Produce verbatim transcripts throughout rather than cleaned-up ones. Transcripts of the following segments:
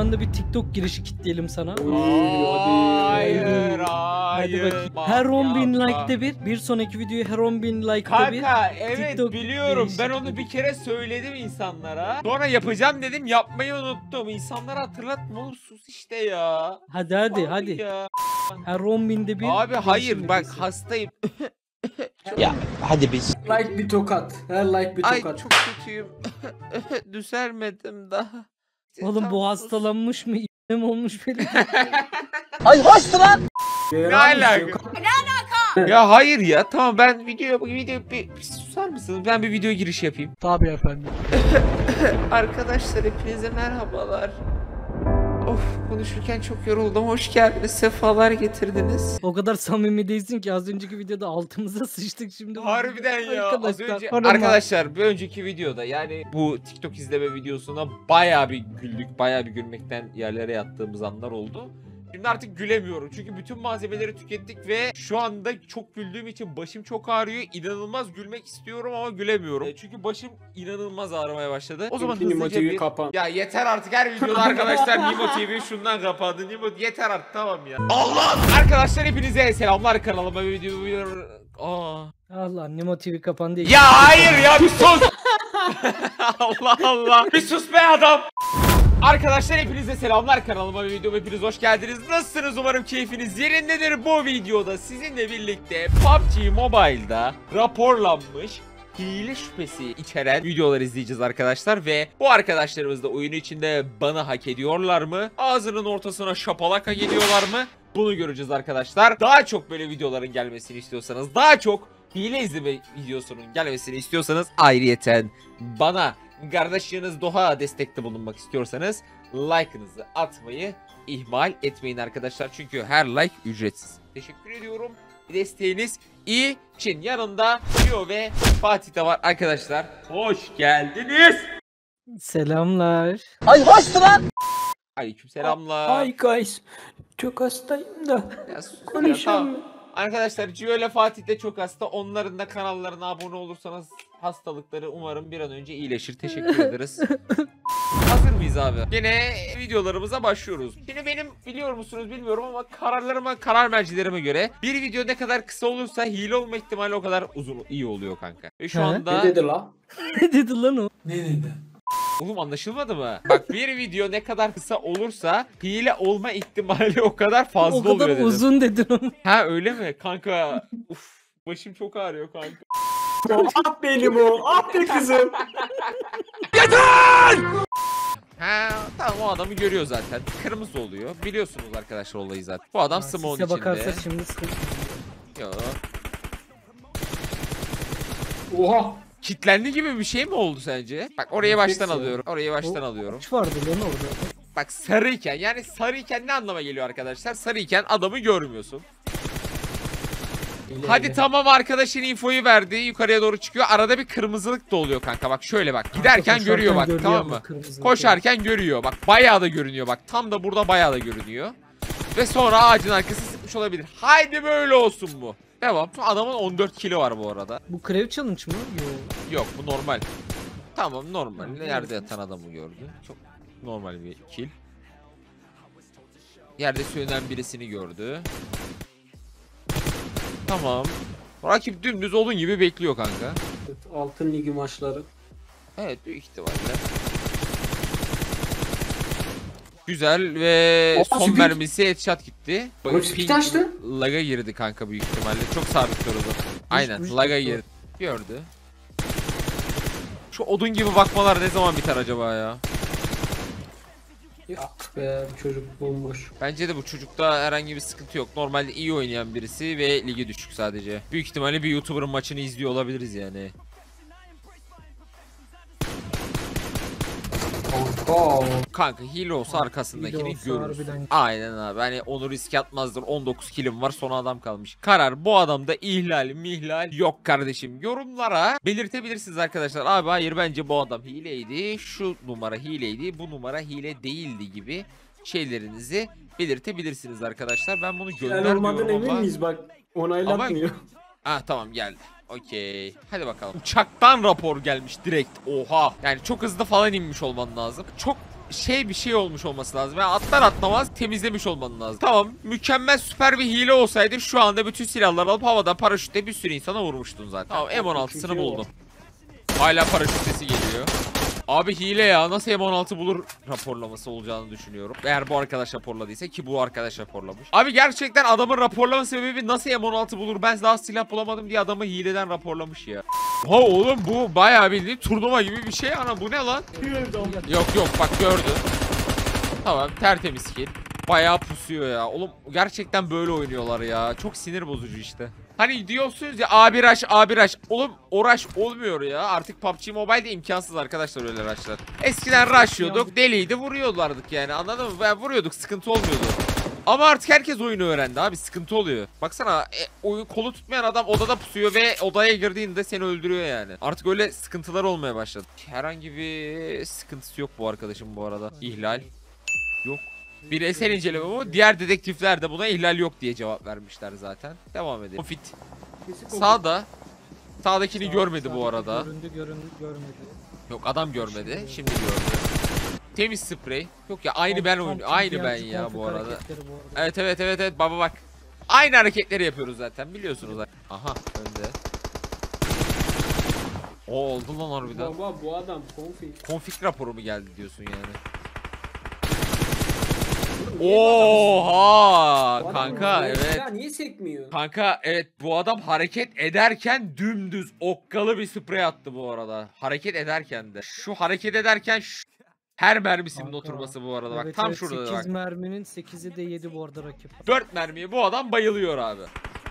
anda bir TikTok girişi kitleyelim sana. Hayır, hayır. Hadi bakayım. Her on bin like'de bir. Bir sonraki videoyu her on bin like'da bir. Kanka evet TikTok biliyorum. Ben girişi onu bir kere söyledim insanlara. Sonra yapacağım dedim, yapmayı unuttum. İnsanlara hatırlatma oğlum, sus işte ya. Hadi hadi Abi hadi. ya. Her on binde bir. Abi hayır girişim bak videosu. hastayım. Ya hadi biz. Like bir tokat. Her like bir Ay tokat. çok kötüyüm. Düzelmedim daha. Oğlum Tam bu sus. hastalanmış mı? İğne mi olmuş benim? Ay hoştu lan. Ne alaka? Ya hayır ya, tamam ben video video bir, bir susar mısınız? Ben bir video giriş yapayım. Tabii efendim. Arkadaşlar hepinize merhabalar. Of, konuşurken çok yoruldum. Hoş geldiniz. Sefalar getirdiniz. O kadar samimi değilsin ki az önceki videoda altımıza sıçtık şimdi. Harbiden ya. Az Arkadaşlar, önce pardon. arkadaşlar bir önceki videoda, yani bu TikTok izleme videosuna bayağı bir güldük. Bayağı bir gülmekten yerlere yattığımız anlar oldu. Şimdi artık gülemiyorum çünkü bütün malzemeleri tükettik ve şu anda çok güldüğüm için başım çok ağrıyor. İnanılmaz gülmek istiyorum ama gülemiyorum. E, çünkü başım inanılmaz ağrımaya başladı. O zaman Nimo hızlıca T V bir... kapan. Ya yeter artık, her videoda arkadaşlar Nimo T V şundan kapandı. Nimo yeter artık, tamam ya. Allah! Arkadaşlar hepinize selamlar, kanalıma bir video... Aa. Allah, Nimo T V kapandı. Ya hayır ya, bir sus! Allah Allah! Bir sus be adam! Arkadaşlar hepinize selamlar, kanalıma ve videoma hepiniz hoş geldiniz. Nasılsınız? Umarım keyfiniz yerindedir. Bu videoda sizinle birlikte P U B G Mobile'da raporlanmış hile şüphesi içeren videolar izleyeceğiz arkadaşlar. Ve bu arkadaşlarımız da oyunu içinde bana hak ediyorlar mı? Ağzının ortasına şapalak hak ediyorlar mı? Bunu göreceğiz arkadaşlar. Daha çok böyle videoların gelmesini istiyorsanız, daha çok hile izleme videosunun gelmesini istiyorsanız, ayrıyeten bana, kardeşiniz Doğa destekte bulunmak istiyorsanız like'ınızı atmayı ihmal etmeyin arkadaşlar. Çünkü her like ücretsiz. Teşekkür ediyorum desteğiniz için. Yanında Gio ve Fatih de var arkadaşlar. Hoş geldiniz. Selamlar. Ay hoştu lan. Aleyküm selamlar. Hi guys. Çok hastayım da. Ya sus ya, Konuşalım. tamam. Arkadaşlar Gio ile Fatih de çok hasta. Onların da kanallarına abone olursanız hastalıkları umarım bir an önce iyileşir. Teşekkür ederiz. Hazır mıyız abi? Yine videolarımıza başlıyoruz. Şimdi benim, biliyor musunuz bilmiyorum ama, kararlarıma, karar mercilerime göre bir video ne kadar kısa olursa hile olma ihtimali o kadar uzun, iyi oluyor kanka. Ve şu He? anda... Ne dedi la? Ne dedi lan o? Ne dedi? Oğlum anlaşılmadı mı? Bak, bir video ne kadar kısa olursa hile olma ihtimali o kadar fazla O kadar oluyor dedim. uzun dedin ama. Ha öyle mi? Kanka uf, başım çok ağrıyor kanka. Ah benim o. Ah be kızım. Ha tamam, o adamı görüyor zaten. Kırmızı oluyor. Biliyorsunuz arkadaşlar olayı zaten. Bu adam Smoke'un Size içinde. bakarsa şimdi sıkıntı. Yo. Oha. Kitlendi gibi bir şey mi oldu sence? Bak orayı baştan Refleks ya. alıyorum. Orayı baştan O- alıyorum. Kaç vardı lan orada? Bak sarıyken, yani sarıyken ne anlama geliyor arkadaşlar? Sarıyken adamı görmüyorsun. Hile, Hadi hile. tamam, arkadaşın infoyu verdi. Yukarıya doğru çıkıyor. Arada bir kırmızılık da oluyor kanka. Bak şöyle bak. Giderken Koşarken görüyor bak, görüyor tamam ama mı? kırmızı. Koşarken görüyor. Bak bayağı da görünüyor bak. Tam da burada bayağı da görünüyor. Ve sonra ağacın arkası sıkmış olabilir. Haydi böyle olsun bu. Devam. Adamın on dört kilo var bu arada. Bu Crave Challenge mı? Yok. Yok, bu normal. Tamam, normal. Yerde yatan adamı gördü. Çok normal bir kill. Yerde sürünen birisini gördü. Tamam. Rakip dümdüz odun gibi bekliyor kanka. Altın ligi maçları. Evet, büyük ihtimalle. Güzel ve Aa, son süper. mermisi headshot gitti. Ama Ping bir açtı. Lag'a girdi kanka büyük ihtimalle. Çok sabit durdu. Aynen, üç lag'a dakika. girdi. Gördü. Şu odun gibi bakmalar ne zaman biter acaba ya? Yok be, bu çocuk bomboş. Bence de bu çocukta herhangi bir sıkıntı yok. Normalde iyi oynayan birisi ve ligi düşük sadece. Büyük ihtimalle bir YouTuber'ın maçını izliyor olabiliriz yani. Kanka. Kanka hile olsa arkasındakini Hile olsa görürsün. harbiden. Aynen abi. Hani onu riske atmazdır. on dokuz kilim var, son adam kalmış. Karar bu adamda ihlal mihlal yok kardeşim. Yorumlara belirtebilirsiniz arkadaşlar. Abi hayır, bence bu adam hileydi. Şu numara hileydi. Bu numara hile değildi gibi şeylerinizi belirtebilirsiniz arkadaşlar. Ben bunu Yani olmadığına göndermiyorum emin ama. miyiz bak. Onaylatmıyor. Ah tamam, geldi. Okey. Hadi bakalım. Uçaktan rapor gelmiş direkt. Oha. Yani çok hızlı falan inmiş olman lazım. Çok şey bir şey olmuş olması lazım. Yani atlar atlamaz temizlemiş olman lazım. Tamam, mükemmel süper bir hile olsaydı şu anda bütün silahları alıp havadan paraşütle bir sürü insana vurmuştun zaten. Tamam, M on altısını buldum. Hala paraşüt sesi geliyor. Abi hile ya, nasıl M on altı bulur raporlaması olacağını düşünüyorum. Eğer bu arkadaş raporladıysa, ki bu arkadaş raporlamış. Abi gerçekten adamın raporlama sebebi nasıl M on altı bulur, ben daha silah bulamadım diye adamı hileden raporlamış ya. Ha oğlum, bu bayağı bildiğin turnuva gibi bir şey ana, bu ne lan? Yok yok, bak gördün. Tamam, tertemiz kill. Bayağı pusuyor ya. Oğlum gerçekten böyle oynuyorlar ya. Çok sinir bozucu işte. Hani diyorsunuz ya A bir rush A bir rush. Oğlum o rush olmuyor ya. Artık P U B G Mobile'de imkansız arkadaşlar öyle rushlar. Eskiden rushlıyorduk, deliydi, vuruyordlardık yani, anladın mı? Ben vuruyorduk, sıkıntı olmuyordu. Ama artık herkes oyunu öğrendi abi, sıkıntı oluyor. Baksana e, oyun kolu tutmayan adam odada pusuyor ve odaya girdiğinde seni öldürüyor yani. Artık öyle sıkıntılar olmaya başladı. Herhangi bir sıkıntısı yok bu arkadaşım bu arada. İhlal yok. Bir eser inceleme bu. Diğer dedektifler de buna ihlal yok diye cevap vermişler zaten. Devam edelim. Confit. Sağda. Sağdakini Sağ, görmedi bu arada. Göründü, göründü, görmedi. Yok, adam görmedi. Şimdi gördü. Temiz sprey. Yok ya, aynı ben oynuyorum. Aynı ben ya bu arada. bu arada. Evet evet evet evet baba bak. Aynı hareketleri yapıyoruz zaten, biliyorsunuz. Aha, önde. O oldu lan harbiden. Baba bu adam konfig. Konfig raporu mu geldi diyorsun yani? Oha kanka, evet. Ya niye sekmiyor? Kanka evet, bu adam hareket ederken dümdüz okkalı bir sprey attı bu arada. Hareket ederken de. Şu hareket ederken şu... her mermisinin kanka oturması bu arada. Bak evet, tam evet, şurada sekiz bak. merminin sekizi de yedi bu arada rakip. dört mermiye bu adam bayılıyor abi.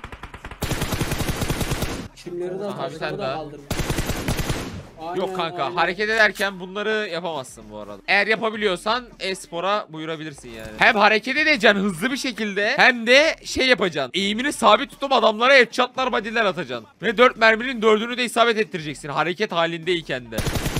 Kimleri de kaldırmış. Yok kanka, aynen. Hareket ederken bunları yapamazsın bu arada. Eğer yapabiliyorsan e-spora buyurabilirsin yani. Hem hareket edeceksin hızlı bir şekilde, hem de şey yapacaksın. Eğimini sabit tutup adamlara headshotlar, body'ler atacaksın. Ve dört merminin dördünü de isabet ettireceksin hareket halindeyken de.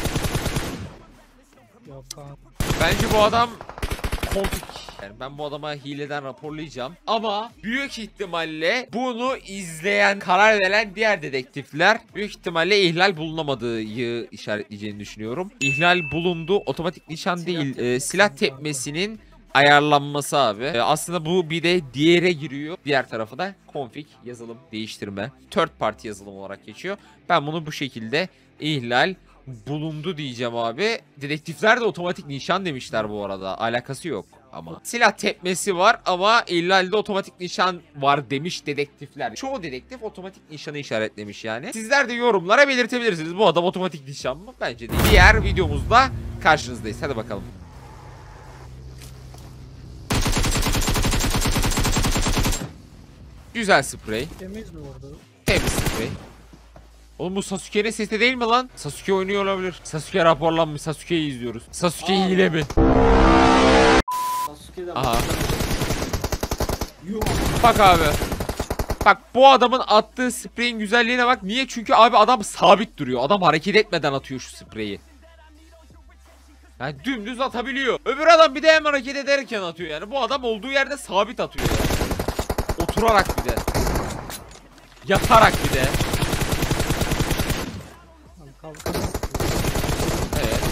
Yok kanka. Bence bu adam konfig. Yani ben bu adama hileden raporlayacağım. Ama büyük ihtimalle bunu izleyen, karar veren diğer dedektifler büyük ihtimalle ihlal bulunamadığı işaretleyeceğini düşünüyorum. İhlal bulundu. Otomatik nişan silah değil, tepmesi, e, silah tepmesinin ayarlanması abi. E, aslında bu bir de diğere giriyor. Diğer tarafı da config, yazılım değiştirme. Third party yazılım olarak geçiyor. Ben bunu bu şekilde ihlal bulundu diyeceğim abi. Dedektifler de otomatik nişan demişler bu arada. Alakası yok ama. Silah tepmesi var ama ihlalde otomatik nişan var demiş dedektifler. Çoğu dedektif otomatik nişanı işaretlemiş yani. Sizler de yorumlara belirtebilirsiniz. Bu adam otomatik nişan mı? Bence değil. Diğer videomuzda karşınızdayız. Hadi bakalım. Güzel sprey. Temiz mi orada? Temiz sprey. Oğlum bu Sasuke'nin sesi değil mi lan? Sasuke oynuyor olabilir. Sasuke raporlanmış. Sasuke'yi izliyoruz. Sasuke Aa, hile mi? Aha. Bak abi. Bak bu adamın attığı spreyin güzelliğine bak. Niye? Çünkü abi adam sabit duruyor. Adam hareket etmeden atıyor şu spreyi. Yani dümdüz atabiliyor. Öbür adam bir de hem hareket ederken atıyor yani. Bu adam olduğu yerde sabit atıyor yani. Oturarak bir de. Yatarak bir de. Evet.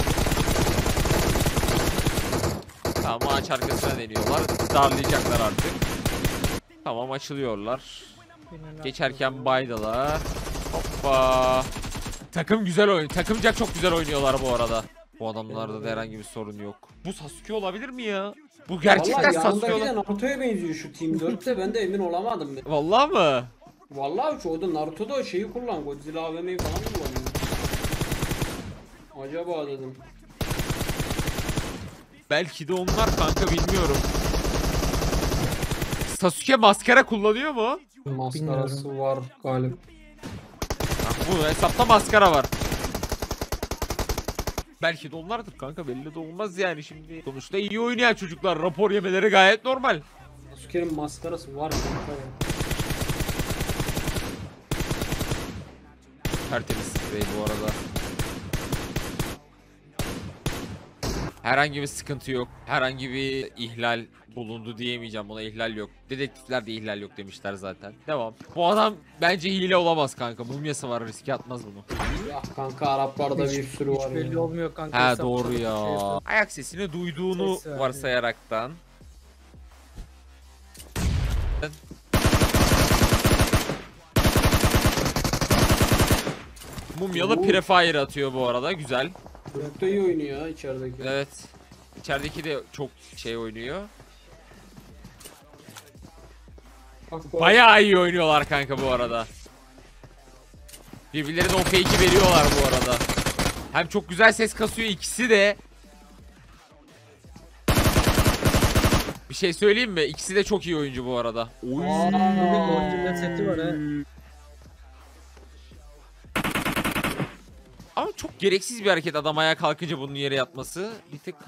Tamam, ağaç arkasına deniyorlar. Darlayacaklar artık. Tamam, açılıyorlar. Geçerken baydalar. Hoppa. Takım güzel oyun. Takımcak çok güzel oynuyorlar bu arada. Bu adamlarda da herhangi bir sorun yok. Bu Sasuke olabilir mi ya? Bu gerçekten Sasuke olabilir. Naruto'ya benziyor şu Team dörtte, ben de emin olamadım. Ben. Vallahi mı? Vallahi şu orada Naruto'da şeyi kullan, Godzilla A V M'yi falan kullanıyor. Acaba dedim. Belki de onlar kanka, bilmiyorum. Sasuke maskara kullanıyor mu? Maskarası bilmiyorum. Var galiba. Bu hesapta maskara var. Belki de onlardır kanka, belli de olmaz yani şimdi. Sonuçta iyi oynayan çocuklar, rapor yemeleri gayet normal. Sasuke'nin maskarası var kanka. Tertemiz sprey bu arada. Herhangi bir sıkıntı yok. Herhangi bir ihlal bulundu diyemeyeceğim. Buna ihlal yok. Dedektifler de ihlal yok demişler zaten. Devam. Bu adam bence hile olamaz kanka. Mumyası var, riske atmaz bunu. Ya kanka Araplarda bir sürü Hiç var belli ya. olmuyor kanka. Ha hesap doğru çalışıyor, ya. şey yapıyor. Ayak sesini duyduğunu Ses verdi. varsayaraktan. Mumyalı Oo. prefire atıyor bu arada. Güzel. Çok da iyi oynuyor ya içerideki. Evet. İçerideki de çok şey oynuyor. Bak, bak. Bayağı iyi oynuyorlar kanka bu arada. Birbirlerine o fake'i veriyorlar bu arada. Hem çok güzel ses kasıyor ikisi de. Bir şey söyleyeyim mi? İkisi de çok iyi oyuncu bu arada. Oy. Bunun orijinal seti var ha. Ama çok gereksiz bir hareket adam ayağa kalkınca bunun yere yatması. Bir tık.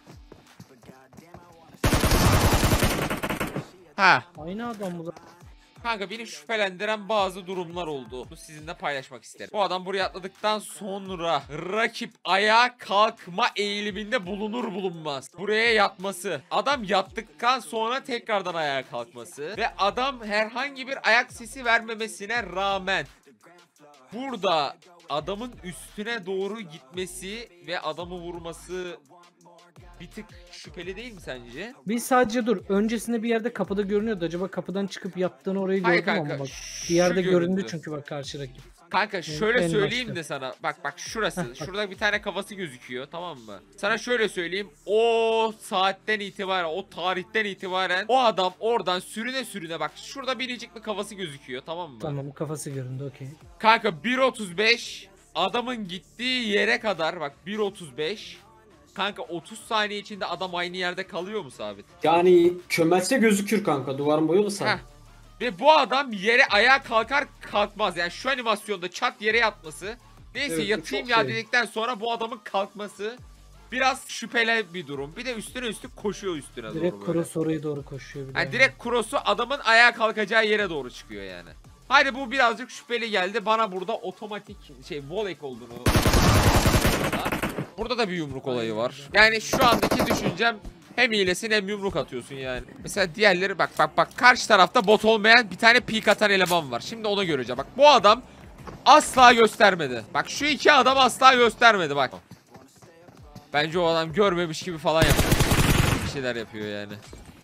Ha. Aynı adam bu da. Kanka beni şüphelendiren bazı durumlar oldu. Bunu sizinle paylaşmak isterim. Bu adam buraya atladıktan sonra rakip ayağa kalkma eğiliminde bulunur bulunmaz buraya yatması. Adam yattıktan sonra tekrardan ayağa kalkması. Ve adam herhangi bir ayak sesi vermemesine rağmen burada adamın üstüne doğru gitmesi ve adamı vurması bir tık şüpheli değil mi sence? Bir sadece dur. Öncesinde bir yerde kapıda görünüyordu. Acaba kapıdan çıkıp yattığını orayı Hayır gördüm kanka, ama bak. şu Bir yerde göründü göründü. çünkü bak karşı rakip. Kanka şöyle en söyleyeyim başta. de sana. Bak bak şurası. Heh, bak. Şurada bir tane kafası gözüküyor, tamam mı? Sana şöyle söyleyeyim. O saatten itibaren, o tarihten itibaren o adam oradan sürüne sürüne bak. Şurada biricik bir kafası gözüküyor, tamam mı? Tamam kafası göründü okey. Kanka bir otuz beş adamın gittiği yere kadar bak bir otuz beş. Kanka otuz saniye içinde adam aynı yerde kalıyor mu sabit? Yani çömelse gözükür kanka, duvarın boyu Heh. kısa. Ve bu adam yere ayağa kalkar kalkmaz. Yani şu animasyonda çat yere yatması. Neyse Evet, bu yatayım çok ya şey. dedikten sonra bu adamın kalkması biraz şüpheli bir durum. Bir de üstüne üstlük koşuyor üstüne doğru Direkt böyle. cross oraya doğru koşuyor bir de. Yani direkt cross'u adamın ayağa kalkacağı yere doğru çıkıyor yani. Haydi bu birazcık şüpheli geldi. Bana burada otomatik şey volek olduğunu. Burada da bir yumruk olayı var. Yani şu andaki düşüncem hem hilesin hem yumruk atıyorsun yani. Mesela diğerleri bak bak bak karşı tarafta bot olmayan bir tane peek atan eleman var. Şimdi onu göreceğim. Bak bu adam asla göstermedi. Bak şu iki adam asla göstermedi bak. Bence o adam görmemiş gibi falan yapıyor. Bir şeyler yapıyor yani.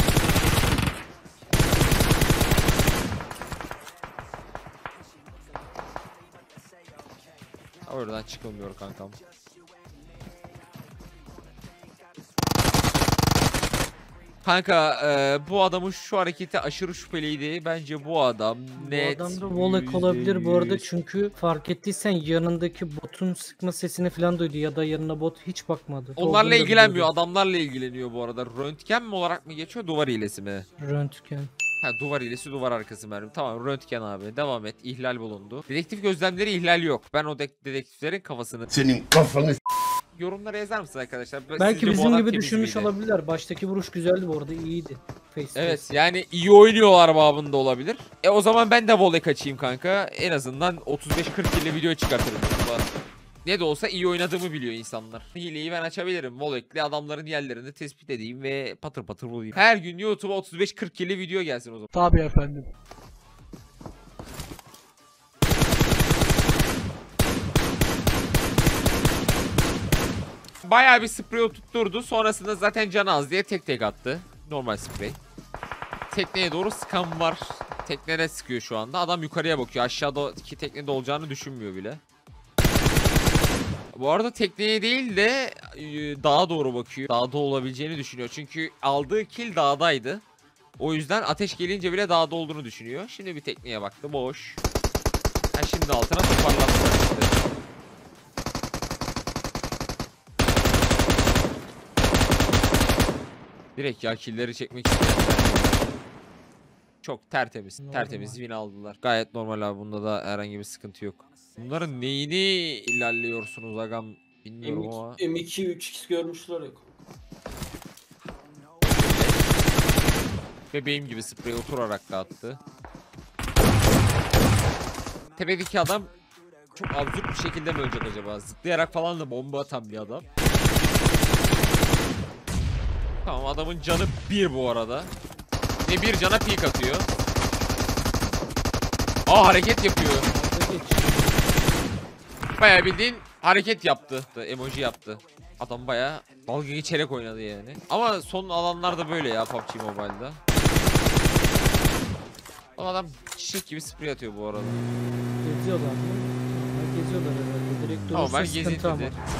Oradan çıkılmıyor kankam. Kanka e, bu adamın şu hareketi aşırı şüpheliydi. Bence bu adam net. Bu adam da volek olabilir bu arada çünkü fark ettiysen yanındaki botun sıkma sesini falan duydu ya da yanına bot hiç bakmadı. Onlarla Olduğunu da ilgilenmiyor. biliyordu. Adamlarla ilgileniyor bu arada. Röntgen mi olarak mı geçiyor? Duvar hilesi mi? Röntgen. Ha duvar hilesi, duvar arkası mermi. Tamam röntgen abi. Devam et. İhlal bulundu. Dedektif gözlemleri ihlal yok. Ben o de dedektiflerin kafasını... Senin kafanı Yorumlara yazar mısın arkadaşlar? Belki Sizce bu bizim adam gibi temiz düşünmüş miydi? olabilirler. Baştaki vuruş güzeldi bu arada, iyiydi. Face to Evet face. yani iyi oynuyorlar babında olabilir. E o zaman ben de voley kaçayım kanka. En azından otuz beş kırk ile video çıkartırım. Ne de olsa iyi oynadığımı biliyor insanlar. Hileyi ben açabilirim. Volek'li adamların yerlerini tespit edeyim ve patır patır bulayım. Her gün YouTube'a otuz beş kırk ile video gelsin o zaman. Tabii efendim. Bayağı bir sprey tutturdu. Sonrasında zaten canı az diye tek tek attı. Normal sprey. Tekneye doğru sıkan var. Teknede sıkıyor şu anda. Adam yukarıya bakıyor. Aşağıdaki teknede olacağını düşünmüyor bile. Bu arada tekneye değil de e, dağa doğru bakıyor. Dağda olabileceğini düşünüyor. Çünkü aldığı kill dağdaydı. O yüzden ateş gelince bile dağda olduğunu düşünüyor. Şimdi bir tekneye baktı. Boş. Ha, şimdi altına toparlattılar işte. Direkt ya killleri çekmek isteyenler. Çok tertemiz. Normal. Tertemiz win aldılar. Gayet normal abi. Bunda da herhangi bir sıkıntı yok. Bunların neyini ilerliyorsunuz agam bilmiyorum ama. M iki üç x görmüşler yok. Bebeğim gibi sprey oturarak da attı. Tepedeki adam çok absürt bir şekilde mi ölecek acaba? Zıplayarak falan da bomba atan bir adam. Tamam, adamın canı bir bu arada. Ve bir cana peek atıyor. Aa, hareket yapıyor. Bayağı bildiğin hareket yaptı. Emoji yaptı. Adam bayağı dalga geçerek oynadı yani. Ama son alanlarda böyle ya P U B G Mobile'da. Ama adam çiçek gibi sprey atıyor bu arada. Geziyorlar mı? Normal geziyorlar herhalde. Direkt Ama durursa ben sıkıntı ama. gezintidir.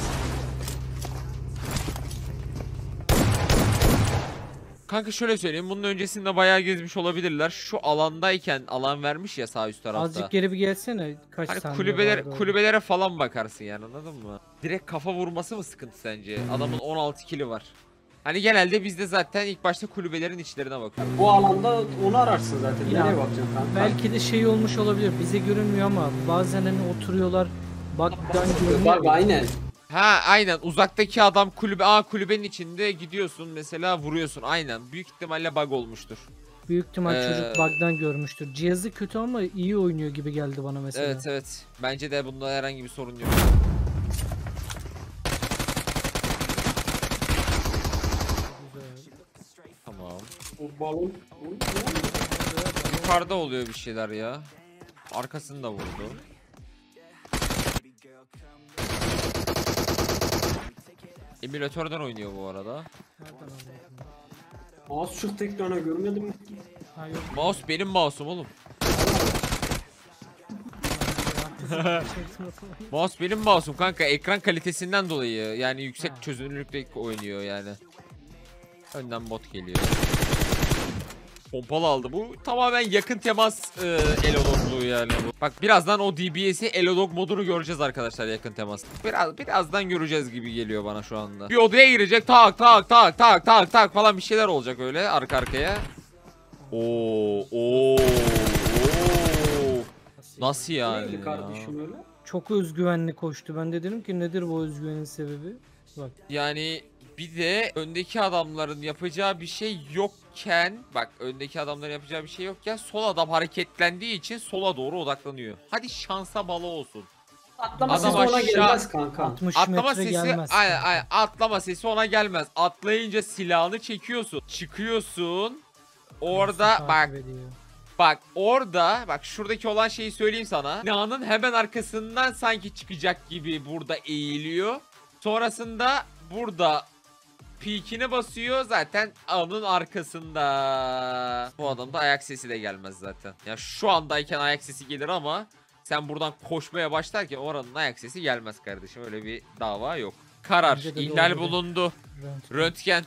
Kanka şöyle söyleyeyim, bunun öncesinde bayağı gezmiş olabilirler. Şu alandayken alan vermiş ya sağ üst tarafta. Azıcık geri bir gelsene. Kaç Hani saniye kulübeler, vardı orada? kulübelere falan bakarsın yani, anladın mı? Direkt kafa vurması mı sıkıntı sence? Adamın on altı kili var. Hani genelde bizde zaten ilk başta kulübelerin içlerine bakıyoruz. Bu alanda onu ararsın zaten. Ya, Nereye bakacaksın kanka? Belki de şey olmuş olabilir. Bize görünmüyor ama bazen hani oturuyorlar. Baktan Bak görünüyor. aynen. Ha aynen, uzaktaki adam kulübe, aa kulübenin içinde gidiyorsun mesela, vuruyorsun, aynen. Büyük ihtimalle bug olmuştur. Büyük ihtimal Ee, çocuk bug'dan görmüştür. Cihazı kötü ama iyi oynuyor gibi geldi bana mesela. Evet evet, bence de bunda herhangi bir sorun yok. Tamam. O balon. Yukarıda oluyor bir şeyler ya. Arkasını da vurdu. Emülatörden oynuyor bu arada. Nereden anladın? Mouse çıktı ekrana, görmedin mi? Ha yok. Mouse benim mouse'um oğlum. Mouse benim mouse'um kanka, ekran kalitesinden dolayı yani yüksek Ha. çözünürlükte oynuyor yani. Önden bot geliyor. Pompalı aldı. Bu tamamen yakın temas e, elodogluğu yani bu. Bak birazdan o D B S'i elodog modunu göreceğiz arkadaşlar, yakın temas. Biraz birazdan göreceğiz gibi geliyor bana şu anda. Bir odaya girecek, tak tak tak tak tak tak falan bir şeyler olacak öyle arka arkaya. Oo oo oo. Nasıl yani Neydi ya? kardeşim öyle? Çok özgüvenli koştu. Ben de dedim ki nedir bu özgüvenin sebebi? Bak. Yani bir de öndeki adamların yapacağı bir şey yokken, bak öndeki adamların yapacağı bir şey yokken sol adam hareketlendiği için sola doğru odaklanıyor. Hadi şansa bala olsun. Atlama Adam sesi ona aşağı- gelmez kanka. altmış Atlama metre sesi, gelmez. aynen, aynen, atlama sesi ona gelmez. Atlayınca silahını çekiyorsun, çıkıyorsun. Orada Nasıl bak takip ediyor? bak orada bak şuradaki olan şeyi söyleyeyim sana. Binanın hemen arkasından sanki çıkacak gibi burada eğiliyor. Sonrasında burada peak'ine basıyor, zaten ağının arkasında. Bu adamda ayak sesi de gelmez zaten. Ya şu andayken ayak sesi gelir ama sen buradan koşmaya başlarken oranın ayak sesi gelmez kardeşim. Öyle bir dava yok. Karar Bence de ihlal doğru. bulundu. Röntgen. Röntgen.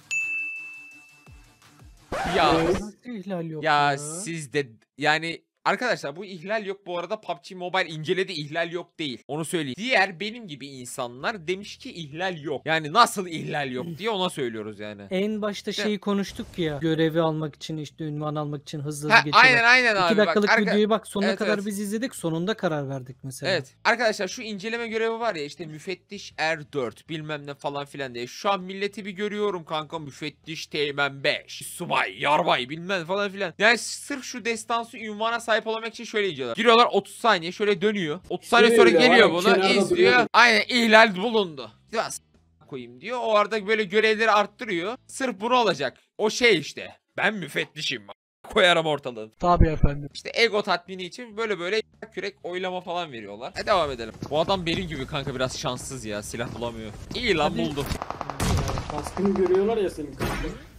Ya Nasıl ihlal yok ya ya? siz de yani arkadaşlar, bu ihlal yok bu arada, P U B G Mobile inceledi, ihlal yok değil. Onu söyleyeyim. Diğer benim gibi insanlar demiş ki ihlal yok. Yani nasıl ihlal yok diye ona söylüyoruz yani. En başta İşte- şeyi konuştuk ya. Görevi almak için, işte ünvan almak için hızlı hızlı Ha, geçiyorlar. aynen aynen abi. İki bak, dakikalık arka- videoyu bak sonuna Evet, kadar evet. biz izledik. Sonunda karar verdik mesela. Evet arkadaşlar, şu inceleme görevi var ya, işte müfettiş R dört bilmem ne falan filan diye. Şu an milleti bir görüyorum kanka, müfettiş Teğmen beş, subay, yarbay bilmem falan filan. Yani sırf şu destansı ünvana sahip olmak için şöyle inceliyorlar. Giriyorlar otuz saniye şöyle dönüyor. otuz saniye Şey sonra öyle, geliyor var ya, bunu kenarda izliyor. duruyor. Aynen, ihlal bulundu. Biraz koyayım diyor. O arada böyle görevleri arttırıyor. Sırf bunu alacak. O şey işte. Ben müfettişim. Koyarım ortalığı. Tabii efendim. İşte ego tatmini için böyle böyle kürek oylama falan veriyorlar. E devam edelim. Bu adam benim gibi kanka, biraz şanssız ya, silah bulamıyor. İyi lan, Hadi. buldu. Kaskını görüyorlar ya senin kanka.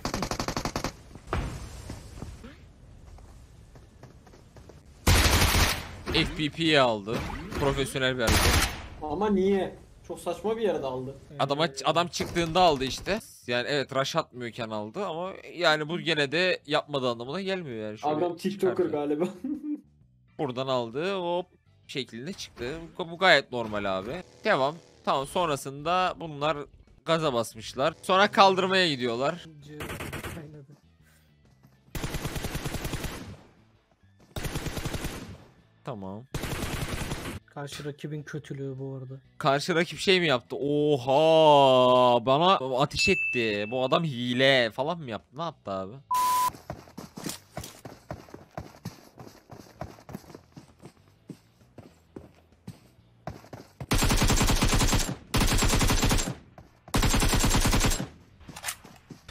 F P P'yi aldı. Profesyonel bir hareket. Ama niye? Çok saçma bir yerde aldı. Adama adam çıktığında aldı işte. Yani evet, rush atmıyorken aldı ama yani bu gene de yapmadığı anlamına gelmiyor yani. Şöyle Adam TikToker çıkardı. galiba. Buradan aldı, hop şeklinde çıktı. Bu, bu gayet normal abi. Devam. Tamam, sonrasında bunlar gaza basmışlar. Sonra kaldırmaya gidiyorlar. Kaynadı. Tamam. Karşı rakibin kötülüğü bu arada. Karşı rakip şey mi yaptı? Oha! Bana ateş etti. Bu adam hile falan mı yaptı? Ne yaptı abi?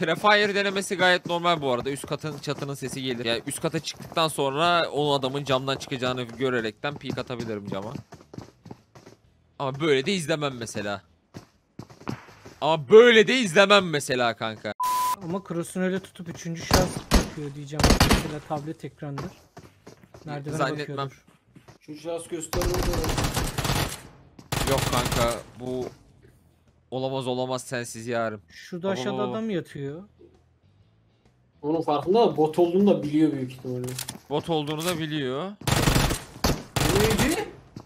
Prefire denemesi gayet normal bu arada. Üst katın çatının sesi gelir. Yani üst kata çıktıktan sonra o adamın camdan çıkacağını görerekten peek atabilirim cama. Ama böyle de izlemem mesela. Ama böyle de izlemem mesela kanka. Ama cross'unu öyle tutup üçüncü şahıs bakıyor diyeceğim. Mesela tablet ekrandır. Merdivene Zannetmem. bakıyordur. Şu şahıs gösteriyor. Yok kanka bu olamaz olamaz sensiz yarım. Şurada aşağıda Oo. adam yatıyor. Onun farkında da bot olduğunu da biliyor büyük ihtimalle. Bot olduğunu da biliyor. O neydi?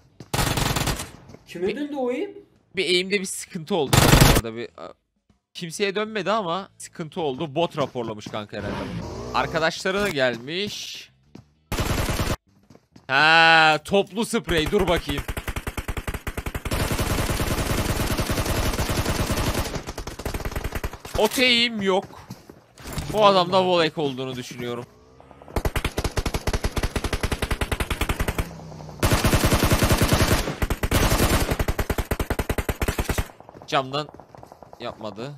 Kime döndü o eğim? Bir eğimde bir sıkıntı oldu orada bir. Kimseye dönmedi ama sıkıntı oldu. Bot raporlamış kanka herhalde. Arkadaşlarına gelmiş. Ha, toplu sprey, dur bakayım. O eğim yok. Bu adamda volek olduğunu düşünüyorum. Camdan yapmadı.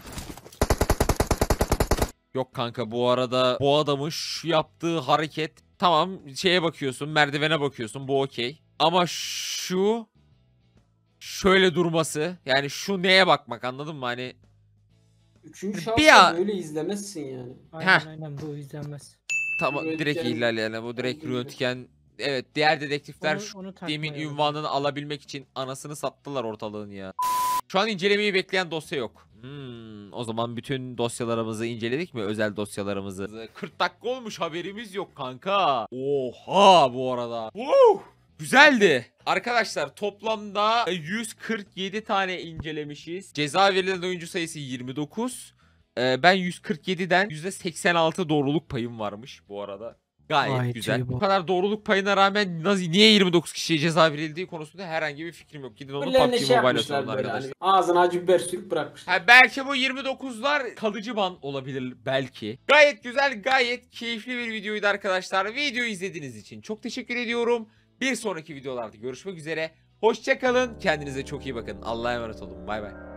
Yok kanka bu arada bu adamın şu yaptığı hareket, tamam şeye bakıyorsun, merdivene bakıyorsun, bu okey. Ama şu şöyle durması, yani şu neye bakmak, anladın mı hani? Üçüncü Bir şahsı ya- böyle izlemezsin yani. Aynen Heh. aynen bu izlenmez. Tamam Röntgen direkt ihlal yani, bu direkt olduğu gibi. röntgen. Evet, diğer dedektifler Onu- şu onu demin takmayalım. ünvanını alabilmek için anasını sattılar ortalığın ya. Şu an incelemeyi bekleyen dosya yok. Hmm, o zaman bütün dosyalarımızı inceledik mi? Özel dosyalarımızı. kırk dakika olmuş, haberimiz yok kanka. Oha bu arada. Woo! Güzeldi. Arkadaşlar toplamda yüz kırk yedi tane incelemişiz. Ceza verilen oyuncu sayısı yirmi dokuz. Ee, ben yüz kırk yediden yüzde seksen altı doğruluk payım varmış bu arada. Gayet, Gayet güzel. iyi bu. Bu kadar doğruluk payına rağmen nasıl, niye yirmi dokuz kişiye ceza verildiği konusunda herhangi bir fikrim yok. Gidin onu Birilerine P U B G şey Mobile'e yapmışlar sorun böyle arkadaşlar. hani ağzına acı biber sürüp bırakmışlar. Ha, belki bu yirmi dokuzlar kalıcı ban olabilir belki. Gayet güzel, gayet keyifli bir videoydu arkadaşlar. Videoyu izlediğiniz için çok teşekkür ediyorum. Bir sonraki videolarda görüşmek üzere. Hoşça kalın. Kendinize çok iyi bakın. Allah'a emanet olun. Bay bay.